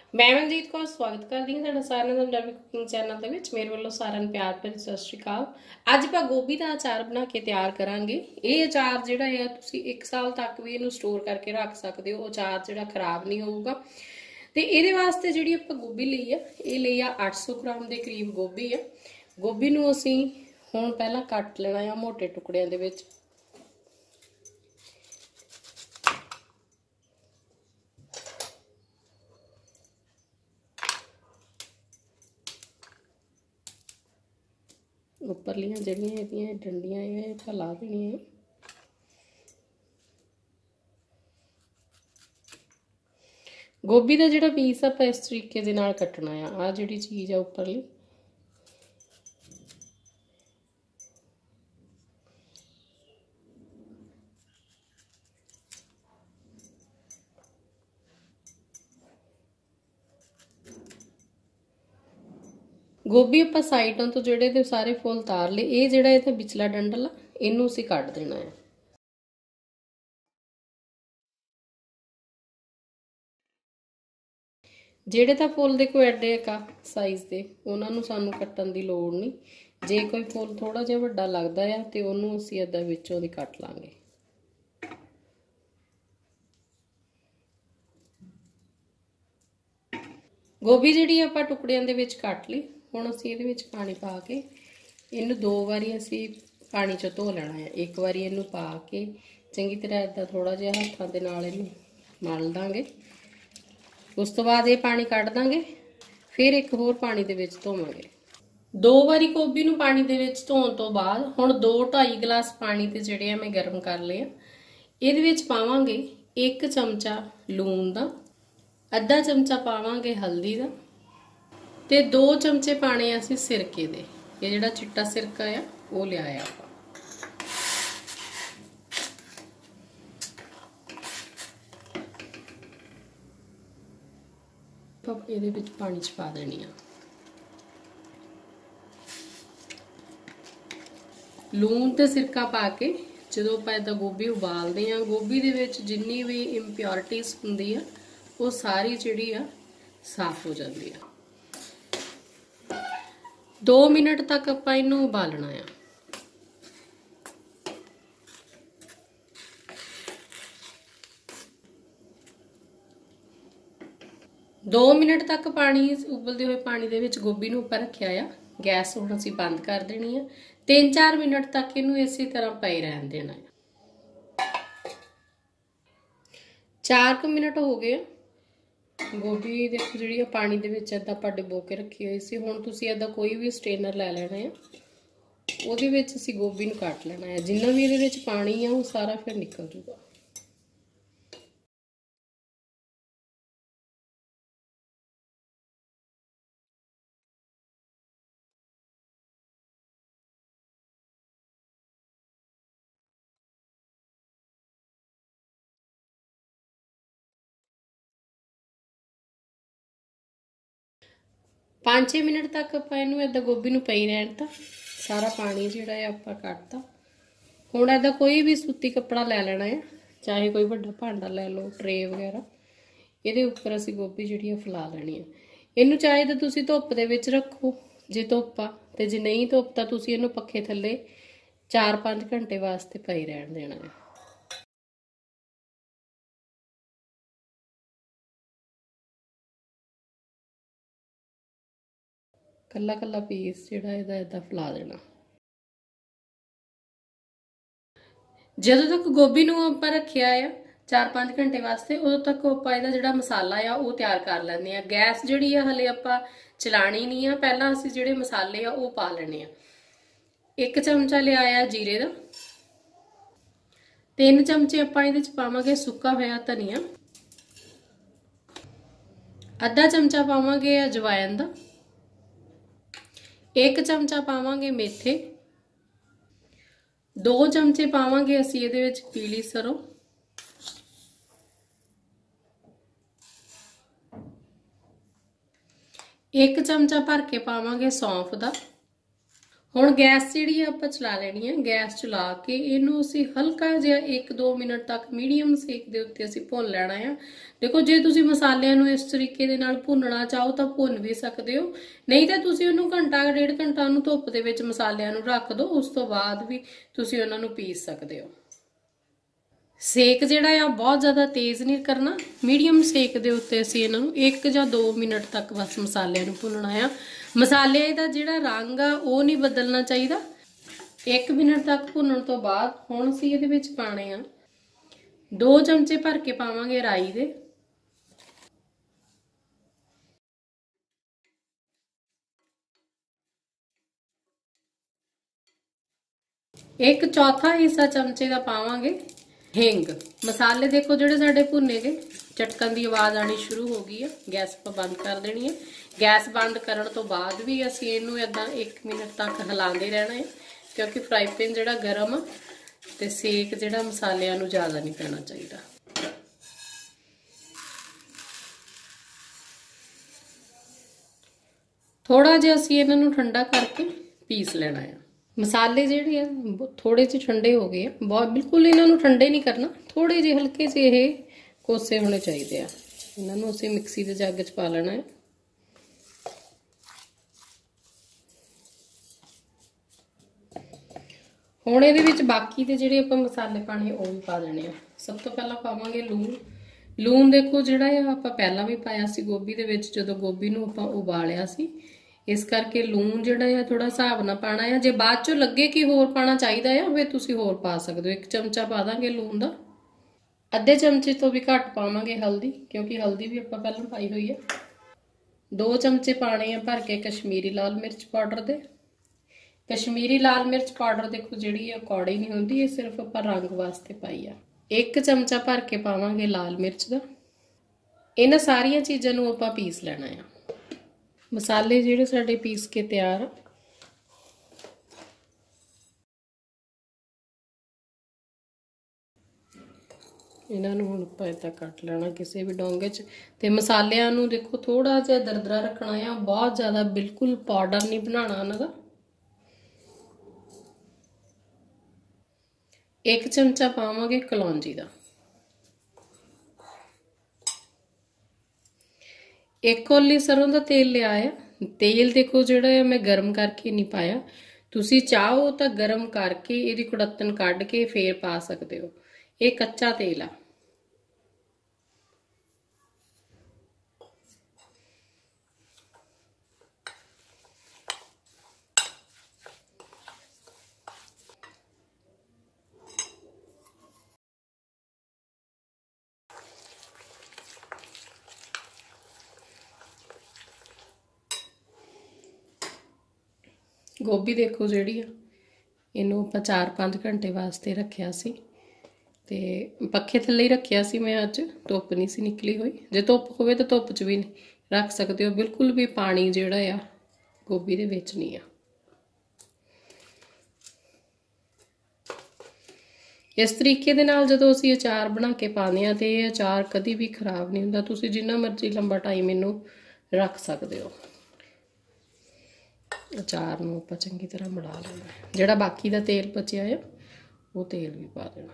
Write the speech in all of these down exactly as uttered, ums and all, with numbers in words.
मैं मनजीत कौर स्वागत करती हूँ तुहाडा सारिਆਂ ਦਾ ਪੰਜਾਬੀ कुकिंग चैनल ਦੇ ਵਿੱਚ। ਮੇਰੇ ਵੱਲੋਂ ਸਾਰਿਆਂ ਨੂੰ ਪਿਆਰ ਭਰੀ ਸਤਿ ਸ਼੍ਰੀ ਅਕਾਲ। ਅੱਜ ਆਪਾਂ ਗੋਭੀ ਦਾ ਅਚਾਰ ਬਣਾ ਕੇ ਤਿਆਰ ਕਰਾਂਗੇ। ਇਹ ਅਚਾਰ ਜਿਹੜਾ ਹੈ ਤੁਸੀਂ ਇੱਕ ਸਾਲ ਤੱਕ ਵੀ ਇਹਨੂੰ ਸਟੋਰ ਕਰਕੇ ਰੱਖ ਸਕਦੇ ਹੋ। ਅਚਾਰ ਜਿਹੜਾ ਖਰਾਬ ਨਹੀਂ ਹੋਊਗਾ। ਤੇ ਇਹਦੇ ਵਾਸਤੇ ਜਿਹੜੀ ਆਪਾਂ ਗੋਭੀ ਲਈ ਆ, ਇਹ ਲਈ ਆ ਅੱਠ सौ ਗ੍ਰਾਮ ਦੇ ਕਰੀਬ ਗੋਭੀ ਆ। ਗੋਭੀ ਨੂੰ ਅਸੀਂ ਹੁਣ ਪਹਿਲਾਂ ਕੱਟ ਲੈਣਾ ਆ ਮੋਟੇ ਟੁਕੜਿਆਂ ਦੇ ਵਿੱਚ। उपरलियां जड़ियां इहदियां डंडियां ये ला देनियां। गोभी का जिहड़ा पीस आप इस तरीके दे नाल कटना है। आ जिहड़ी चीज़ है उपरली गोभी आप साइडों तो जोड़े तो सारे फुल तार ले। ये जोड़ा इतना बिचला डंडल आ इनू असीं कट देना है। जेड़े तो फुल दे कोई एडे का साइज दे उन्होंने सानू कट्टन की लोड़ नहीं। जे कोई फुल थोड़ा जिहा वड्डा लगदा है तो उन्होंने असीं इदां विचों दी कट लांगे। गोभी जिहड़ी आपां टुकड़ियां दे विच कट लई। हुण असीं इहदे विच पानी पा के इहनूं दो वारी असीं पानी चों धो लेना है। एक वारी इहनूं पा के चंगी तरह इदां थोड़ा जिहा हत्थां दे नाल इहनूं मल दांगे। उस तो बाद ये पानी कढ दांगे। फिर एक होर पानी दे विच धोवांगे। दो वारी गोभी नूं पानी दे विच धोण तो बाद हुण दो ढाई गिलास पानी ते जिहड़े मैं गर्म कर लए। इहदे विच पावांगे एक चमचा लूण दा, अद्धा चमचा पावांगे हल्दी दा ते दो चमचे पाने असीं सिरके दे। ये जिहड़ा चिट्टा सिरका आ वो लिया आपां। इहदे विच पानी च पा देनी आ। लूण ते सिरका पा के जदों आपां इदां गोभी उबालदे आ, गोभी दे विच जिन्नी भी इंप्योरिटीज़ हुंदी आ वो सारी जिहड़ी आ साफ हो जाती है। दो मिनट तक आपां इहनूं उबालना है। दो मिनट तक पानी उबलते हुए पानी दे विच गोभी नूं उपर रखिया आ। गैस हुण असीं बंद कर देनी है। तीन चार मिनट तक इहनूं इसी तरह पई रहन देना है। चार क मिनट हो गए। गोभी देखो जी पानी दे विच इदां आपां डुबो के रखी हुई सी। हुण तुसीं इदां कोई भी स्ट्रेनर लै लेना है। उहदे विच असीं गोभी नूं कट लेना है। जिन्ना भी इहदे विच पानी है वो सारा फिर निकल जूगा। पाँच छे मिनट तक आपां इहनूं इदां गोभी नूं पई रहण ता सारा पानी जिहड़ा है आपां कढता। हुण इदां कोई भी सूती कपड़ा लै लेना है, चाहे कोई वड्डा भांडा लै लो, ट्रे वगैरह। इहदे उपर असीं गोभी जिहड़ी फैला लेनी है। इहनूं चाहे तां तुसीं धुप्प दे विच रखो जे धुप्प आ, ते जे नहीं धुप्प तां तुसीं इहनूं पक्खे थल्ले चार पाँच घंटे वास्ते पई रहण देना है। कल्ला कल्ला पीस जिहड़ा इहदा इदां फैला देना। जदों तक गोभी नूं आपां रखिया आ चार पाँच घंटे वास्ते, उदों तक आपां इहदा जिहड़ा मसाला आ वो तैयार कर लैंदे आ। गैस जिहड़ी आ हले आपां चलानी नहीं आ। पहलां असीं जिहड़े मसाले आ वो पा लैणे आ। एक चमचा लिया आ जीरे दा, तीन चमचे आपां इहदे च पावांगे सुक्का होया धनिया, अद्धा चमचा पावांगे अजवाइन दा, एक चमचा पावांगे मेथे, दो चमचे पावांगे असीं इहदे विच पीली सरों, एक चमचा भर के पावांगे सौंफ दा, ਹੁਣ ਗੈਸ ਜਿਹੜੀ ਆਪਾਂ ਚਲਾ ਲੈਣੀ ਹੈ। ਗੈਸ ਚਲਾ ਕੇ ਇਹਨੂੰ ਅਸੀਂ ਹਲਕਾ ਜਿਹਾ ਇੱਕ ਦੋ ਮਿੰਟ ਤੱਕ ਮੀਡੀਅਮ ਸੇਕ ਦੇ ਉੱਤੇ ਅਸੀਂ ਭੁੰਨ ਲੈਣਾ ਆ। ਦੇਖੋ ਜੇ ਤੁਸੀਂ ਮਸਾਲਿਆਂ ਨੂੰ ਇਸ ਤਰੀਕੇ ਦੇ ਨਾਲ ਭੁੰਨਣਾ ਚਾਹੋ ਤਾਂ ਭੁੰਨ ਵੀ ਸਕਦੇ ਹੋ, ਨਹੀਂ ਤਾਂ ਤੁਸੀਂ ਉਹਨੂੰ ਘੰਟਾ ਡੇਢ ਘੰਟਾ ਨੂੰ ਧੁੱਪ ਦੇ ਵਿੱਚ ਮਸਾਲਿਆਂ ਨੂੰ ਰੱਖ ਦਿਓ, ਉਸ ਤੋਂ ਬਾਅਦ ਵੀ ਤੁਸੀਂ ਉਹਨਾਂ ਨੂੰ ਪੀਸ ਸਕਦੇ ਹੋ। ਸੇਕ ਜਿਹੜਾ ਆ ਬਹੁਤ ਜ਼ਿਆਦਾ ਤੇਜ਼ ਨਹੀਂ ਕਰਨਾ, ਮੀਡੀਅਮ ਸੇਕ ਦੇ ਉੱਤੇ ਅਸੀਂ ਇਹਨਾਂ ਨੂੰ ਇੱਕ ਜਾਂ ਦੋ ਮਿੰਟ ਤੱਕ ਬਸ ਮਸਾਲਿਆਂ ਨੂੰ ਭੁੰਨਣਾ ਆ। ਮਸਾਲੇ ਦਾ ਜਿਹੜਾ ਰੰਗ ਆ ਉਹ ਨਹੀਂ ਬਦਲਣਾ ਚਾਹੀਦਾ। ਇੱਕ ਮਿੰਟ ਤੱਕ ਭੁੰਨਣ ਤੋਂ ਬਾਅਦ ਹੁਣ ਅਸੀਂ ਇਹਦੇ ਵਿੱਚ ਪਾਣੇ ਆ ਦੋ ਚਮਚੇ ਭਰ ਕੇ ਪਾਵਾਂਗੇ ਰਾਈ ਦੇ, ਇੱਕ ਚੌਥਾ ਹਿੱਸਾ ਚਮਚੇ ਦਾ ਪਾਵਾਂਗੇ ਹਿੰਗ। ਮਸਾਲੇ ਦੇਖੋ ਜਿਹੜੇ ਸਾਡੇ ਭੁੰਨੇ ਗਏ, ਚਟਕਣ ਦੀ ਆਵਾਜ਼ ਆਣੀ ਸ਼ੁਰੂ ਹੋ ਗਈ ਹੈ। ਗੈਸ ਆਪਾਂ ਬੰਦ ਕਰ ਦੇਣੀ ਹੈ। ਗੈਸ ਬੰਦ ਕਰਨ ਤੋਂ ਬਾਅਦ ਵੀ ਅਸੀਂ ਇਹਨੂੰ ਇਦਾਂ ਇੱਕ ਮਿੰਟ ਤੱਕ ਹਿਲਾਉਂਦੇ ਰਹਿਣਾ ਹੈ, ਕਿਉਂਕਿ ਫਰਾਈ ਪੈਨ ਜਿਹੜਾ ਗਰਮ ਆ ਤੇ ਸੇਕ ਜਿਹੜਾ ਮਸਾਲਿਆਂ ਨੂੰ ਜ਼ਿਆਦਾ ਨਹੀਂ ਪੈਣਾ ਚਾਹੀਦਾ। ਥੋੜਾ ਜਿਹਾ ਅਸੀਂ ਇਹਨਾਂ ਨੂੰ ਠੰਡਾ ਕਰਕੇ ਪੀਸ ਲੈਣਾ ਹੈ। ਮਸਾਲੇ ਜਿਹੜੇ ਆ ਥੋੜੇ ਜਿਹੇ ਠੰਡੇ ਹੋ ਗਏ ਆ, ਬਹੁਤ ਬਿਲਕੁਲ ਇਹਨਾਂ ਨੂੰ ਠੰਡੇ ਨਹੀਂ ਕਰਨਾ, ਥੋੜੇ ਜਿਹੇ ਹਲਕੇ ਜਿਹੇ ਇਹ ਕੋਸੇ ਹੋਣੇ ਚਾਹੀਦੇ ਆ। ਇਹਨਾਂ ਨੂੰ ਅਸੀਂ ਮਿਕਸੀ ਦੇ ਜੱਗ 'ਚ ਪਾ ਲੈਣਾ ਹੈ। ਹੁਣ ਇਹਦੇ ਵਿੱਚ ਬਾਕੀ ਦੇ ਜਿਹੜੇ ਆਪਾਂ ਮਸਾਲੇ ਪਾਣੇ ਉਹ ਵੀ ਪਾ ਦੇਣੇ ਆ। ਸਭ ਤੋਂ ਪਹਿਲਾਂ ਪਾਵਾਂਗੇ ਲੂਣ। ਲੂਣ ਦੇਖੋ ਜਿਹੜਾ ਆ ਆਪਾਂ ਪਹਿਲਾਂ ਵੀ ਪਾਇਆ ਸੀ ਗੋਭੀ ਦੇ ਵਿੱਚ, ਜਦੋਂ ਗੋਭੀ ਨੂੰ ਆਪਾਂ ਉਬਾਲਿਆ ਸੀ, ਇਸ ਕਰਕੇ ਲੂਣ ਜਿਹੜਾ ਆ ਥੋੜਾ ਹਿਸਾਬ ਨਾਲ ਪਾਣਾ ਆ। ਜੇ ਬਾਅਦ ਚੋਂ ਲੱਗੇ ਕਿ ਹੋਰ ਪਾਣਾ ਚਾਹੀਦਾ ਆ ਫਿਰ ਤੁਸੀਂ ਹੋਰ ਪਾ ਸਕਦੇ ਹੋ। ਇੱਕ ਚਮਚਾ ਪਾ ਦਾਂਗੇ ਲੂਣ ਦਾ, ਅੱਧੇ ਚਮਚੇ ਤੋਂ ਵੀ ਘੱਟ ਪਾਵਾਂਗੇ ਹਲਦੀ, ਕਿਉਂਕਿ ਹਲਦੀ ਵੀ ਆਪਾਂ ਪਹਿਲਾਂ ਪਾਈ ਹੋਈ ਹੈ। ਦੋ ਚਮਚੇ ਪਾਣੇ ਆ ਭਰ ਕੇ ਕਸ਼ਮੀਰੀ ਲਾਲ ਮਿਰਚ ਪਾਊਡਰ ਦੇ। ਕਸ਼ਮੀਰੀ ਲਾਲ ਮਿਰਚ ਪਾਊਡਰ ਦੇਖੋ ਜਿਹੜੀ ਆ ਕੌੜੀ ਨਹੀਂ ਹੁੰਦੀ, ਇਹ ਸਿਰਫ ਆਪਾਂ ਰੰਗ ਵਾਸਤੇ ਪਾਈ ਆ। ਇੱਕ ਚਮਚਾ ਭਰ ਕੇ ਪਾਵਾਂਗੇ ਲਾਲ ਮਿਰਚ ਦਾ। ਇਹਨਾਂ ਸਾਰੀਆਂ ਚੀਜ਼ਾਂ ਨੂੰ ਆਪਾਂ ਪੀਸ ਲੈਣਾ ਆ। ਮਸਾਲੇ ਜਿਹੜੇ ਸਾਡੇ ਪੀਸ ਕੇ ਤਿਆਰ ਆ। ਇਹਨਾਂ ਨੂੰ ਹੁਣ ਆਪਾਂ ਇੱਦਾਂ ਕੱਟ ਲੈਣਾ ਕਿਸੇ ਵੀ ਡੋਂਗੇ 'ਚ। ਤੇ ਮਸਾਲਿਆਂ ਨੂੰ ਦੇਖੋ ਥੋੜਾ ਜਿਹਾ ਦਰਦਰਾ ਰੱਖਣਾ ਆ, ਬਹੁਤ ਜ਼ਿਆਦਾ ਬਿਲਕੁਲ ਪਾਊਡਰ ਨਹੀਂ ਬਣਾਉਣਾ ਇਹਨਾਂ ਦਾ। ਇੱਕ ਚਮਚਾ ਪਾਵਾਂਗੇ ਕਲੌਂਜੀ ਦਾ। ਇੱਕ ਕੌਲੀ ਸਰੋਂ ਦਾ ਤੇਲ ਲਿਆ ਆ। ਤੇਲ ਦੇਖੋ ਜਿਹੜਾ ਹੈ ਮੈਂ ਗਰਮ ਕਰਕੇ ਨਹੀਂ ਪਾਇਆ, ਤੁਸੀਂ ਚਾਹੋ ਤਾਂ ਗਰਮ ਕਰਕੇ ਇਹਦੀ ਕੁੜੱਤਣ ਕੱਢ ਕੇ ਫੇਰ ਪਾ ਸਕਦੇ ਹੋ। ਇਹ ਕੱਚਾ ਤੇਲ ਆ। ਗੋਭੀ ਦੇਖੋ ਜਿਹੜੀ ਆ ਇਹਨੂੰ ਆਪਾਂ ਚਾਰ ਪੰਜ ਘੰਟੇ ਵਾਸਤੇ ਰੱਖਿਆ ਸੀ ਤੇ ਪੱਖੇ ਥੱਲੇ ਹੀ ਰੱਖਿਆ ਸੀ ਮੈਂ। ਅੱਜ ਧੁੱਪ ਨਹੀਂ ਸੀ ਨਿਕਲੀ ਹੋਈ। ਜੇ ਧੁੱਪ ਹੋਵੇ ਤਾਂ ਧੁੱਪ 'ਚ ਵੀ ਰੱਖ ਸਕਦੇ ਹੋ। ਬਿਲਕੁਲ ਵੀ ਪਾਣੀ ਜਿਹੜਾ ਆ ਗੋਭੀ ਦੇ ਵਿੱਚ ਨਹੀਂ ਆ। ਇਸ ਤਰੀਕੇ ਦੇ ਨਾਲ ਜਦੋਂ ਅਸੀਂ ਅਚਾਰ ਬਣਾ ਕੇ ਪਾਉਂਦੇ ਆ ਤੇ ਇਹ ਅਚਾਰ ਕਦੀ ਵੀ ਖਰਾਬ ਨਹੀਂ ਹੁੰਦਾ। ਤੁਸੀਂ ਜਿੰਨਾ ਮਰਜ਼ੀ ਲੰਬਾ ਟਾਈਮ ਇਹਨੂੰ ਰੱਖ ਸਕਦੇ ਹੋ। ਅਚਾਰ ਨੂੰ ਆਪਾਂ ਚੰਗੀ ਤਰ੍ਹਾਂ ਮਿਲਾ ਲੈਣਾ। ਜਿਹੜਾ ਬਾਕੀ ਦਾ ਤੇਲ ਬਚਿਆ ਆ ਉਹ ਤੇਲ ਵੀ ਪਾ ਦੇਣਾ।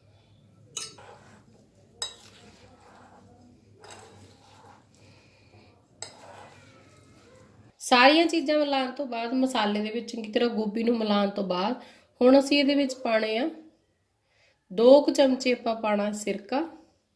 ਸਾਰੀਆਂ ਚੀਜ਼ਾਂ ਮਿਲਾਉਣ ਤੋਂ ਬਾਅਦ ਮਸਾਲੇ ਦੇ ਵਿੱਚ ਚੰਗੀ ਤਰ੍ਹਾਂ ਗੋਭੀ ਨੂੰ ਮਿਲਾਉਣ ਤੋਂ ਬਾਅਦ ਹੁਣ ਅਸੀਂ ਇਹਦੇ ਵਿੱਚ ਪਾਣੇ ਆ ਦੋ ਕੁ ਚਮਚੇ ਆਪਾਂ ਪਾਣਾ ਸਿਰਕਾ।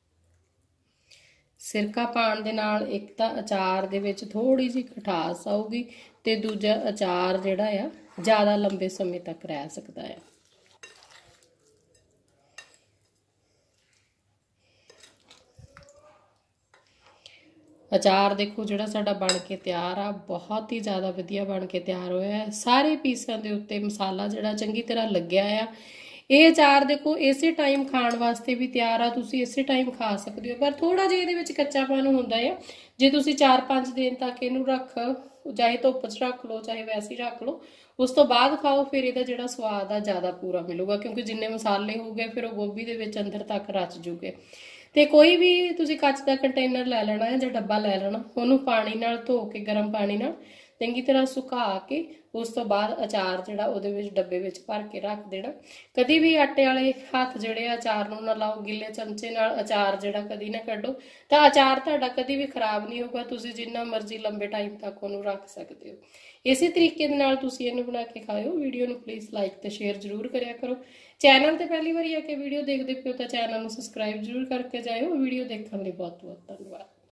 ਸਿਰਕਾ ਪਾਉਣ ਦੇ ਨਾਲ ਇੱਕ ਤਾਂ ਅਚਾਰ ਦੇ ਵਿੱਚ ਥੋੜੀ ਜਿਹੀ ਖਟਾਸ ਆਊਗੀ ਤੇ ਦੂਜਾ ਅਚਾਰ ਜਿਹੜਾ ਆ ਜ਼ਿਆਦਾ ਲੰਬੇ ਸਮੇਂ ਤੱਕ ਰਹਿ ਸਕਦਾ ਆ। ਅਚਾਰ ਦੇਖੋ ਜਿਹੜਾ ਸਾਡਾ ਬਣ ਕੇ ਤਿਆਰ ਆ, ਬਹੁਤ ਹੀ ਜ਼ਿਆਦਾ ਵਧੀਆ ਬਣ ਕੇ ਤਿਆਰ ਹੋਇਆ ਹੈ। ਸਾਰੇ ਪੀਸਾਂ ਦੇ ਉੱਤੇ ਮਸਾਲਾ ਜਿਹੜਾ ਚੰਗੀ ਤਰ੍ਹਾਂ ਲੱਗਿਆ ਆ। ਇਹ ਅਚਾਰ ਦੇਖੋ ਇਸੇ ਟਾਈਮ ਖਾਣ ਵਾਸਤੇ ਵੀ ਤਿਆਰ ਆ, ਤੁਸੀਂ ਇਸੇ ਟਾਈਮ ਖਾ ਸਕਦੇ ਹੋ, ਪਰ ਥੋੜਾ ਜਿਹਾ ਇਹਦੇ ਵਿੱਚ ਕੱਚਾਪਨ ਹੁੰਦਾ ਆ। ਜੇ ਤੁਸੀਂ ਚਾਰ ਪੰਜ ਦਿਨ ਤੱਕ ਇਹਨੂੰ ਰੱਖ, ਚਾਹੇ ਧੁੱਪ 'ਚ ਰੱਖ ਲਓ ਚਾਹੇ ਵੈਸੇ ਹੀ ਰੱਖ ਲਓ, ਉਸ ਤੋਂ ਬਾਅਦ ਖਾਓ, ਫਿਰ ਇਹਦਾ ਜਿਹੜਾ ਸਵਾਦ ਆ ਜ਼ਿਆਦਾ ਪੂਰਾ ਮਿਲੂਗਾ, ਕਿਉਂਕਿ ਜਿੰਨੇ ਮਸਾਲੇ ਹੋ ਗਏ ਫਿਰ ਉਹ ਗੋਭੀ ਦੇ ਵਿੱਚ ਅੰਦਰ ਤੱਕ ਰਚ ਜੂਗੇ। ਤੇ ਕੋਈ ਵੀ ਤੁਸੀਂ ਕੱਚ ਦਾ ਕੰਟੇਨਰ ਲੈ ਲੈਣਾ ਹੈ ਜਾਂ ਡੱਬਾ ਲੈ ਲੈਣਾ, ਉਹਨੂੰ ਪਾਣੀ ਨਾਲ ਧੋ ਕੇ, ਗਰਮ ਪਾਣੀ ਨਾਲ ਚੰਗੀ ਤਰ੍ਹਾਂ ਸੁਕਾ ਕੇ ਉਸ ਤੋਂ ਬਾਅਦ ਅਚਾਰ ਜਿਹੜਾ ਉਹਦੇ ਵਿੱਚ ਡੱਬੇ ਵਿੱਚ ਭਰ ਕੇ ਰੱਖ ਦੇਣਾ। ਕਦੀ ਵੀ ਆਟੇ ਵਾਲੇ ਹੱਥ ਜਿਹੜੇ ਆ ਅਚਾਰ ਨੂੰ ਨਾ ਲਾਓ, ਗਿੱਲੇ ਚਮਚੇ ਨਾਲ ਅਚਾਰ ਜਿਹੜਾ ਕਦੀ ਨਾ ਕੱਢੋ, ਤਾਂ ਅਚਾਰ ਤੁਹਾਡਾ ਕਦੀ ਵੀ ਖਰਾਬ ਨਹੀਂ ਹੋਊਗਾ। ਤੁਸੀਂ ਜਿੰਨਾ ਮਰਜ਼ੀ ਲੰਬੇ ਟਾਈਮ ਤੱਕ ਉਹਨੂੰ ਰੱਖ ਸਕਦੇ ਹੋ। ਇਸੇ ਤਰੀਕੇ ਦੇ ਨਾਲ ਤੁਸੀਂ ਇਹਨੂੰ ਬਣਾ ਕੇ ਖਾਓ। ਵੀਡੀਓ ਨੂੰ ਪਲੀਜ਼ ਲਾਈਕ ਤੇ ਸ਼ੇਅਰ ਜ਼ਰੂਰ ਕਰਿਆ ਕਰੋ। ਚੈਨਲ ਤੇ ਪਹਿਲੀ ਵਾਰੀ ਆ ਕੇ ਵੀਡੀਓ ਦੇਖਦੇ ਪਿਓ ਤਾਂ ਚੈਨਲ ਨੂੰ ਸਬਸਕ੍ਰਾਈਬ ਜ਼ਰੂਰ ਕਰਕੇ ਜਾਇਓ। ਵੀਡੀਓ ਦੇਖਣ ਲਈ ਬਹੁਤ ਬਹੁਤ ਧੰਨਵਾਦ।